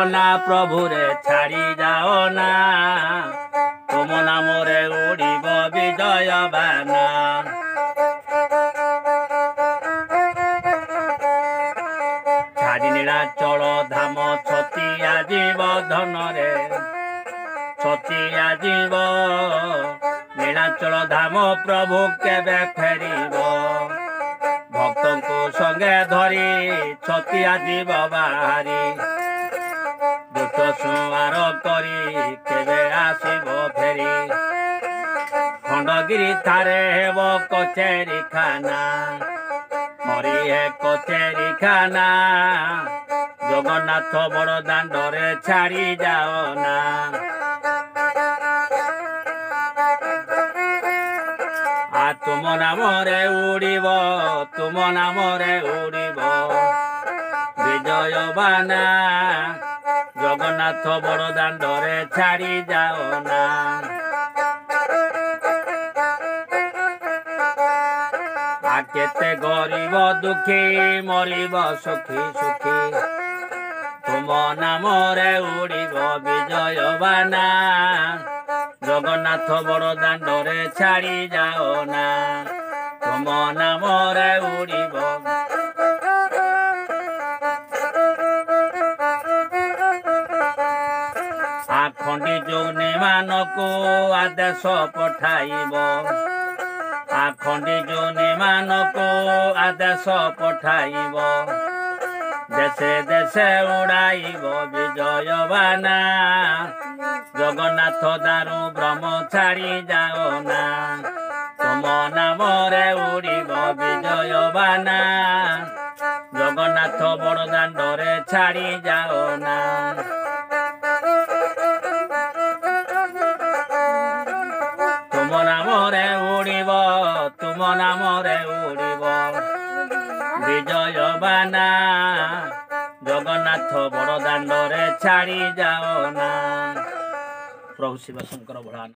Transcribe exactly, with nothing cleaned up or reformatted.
ना प्रभु रे छाड़ी जाओ ना तुम नाम रे उड़िब विजय बाना छाड़ी नीलाचल धाम छतिया जीव धन रे छतिया जीव नीलाचल धाम प्रभु केबे फेरिब भक्त को संगे धरी छतिया जीव बाहारी दुष्ट सुआर करी केबे आसिब फेरी खंडगिरी थारे हेब कचेरी खाना हरि हे कचेरी खाना जगन्नाथ बड़ दांडरे छाड़ी जाओ ना आ तुम नाम रे उड़िब तुम नाम रे उड़िब विजय बाना जगन्नाथ बड़ दांडरे छाड़ी जाओ ना आ केते गरीब दुखी मरिब सुखी सुखी तुम नाम रे उड़िब विजय बाना जगन्नाथ बड़ दांडरे छाड़ी जाओ ना तुम नाम रे उड़िब आखंडी जोनि मानको आदेश पठाइब आखंडी जोनि मानको आदेश पठाइब देशे देशे उड़ाइब विजय बाना जगन्नाथ दारु ब्रह्म छाड़ी जाओ ना तुम नाम रे उड़िब विजय बाना जगन्नाथ बड़ दांडरे छाड़ी जाओ ना तुम नाम रे उड़िब तुम नाम रे उड़िब विजय बाना जगन्नाथ बड़ दांडरे छाड़ी जाओ ना। प्रभु शिव शंकर भगवान।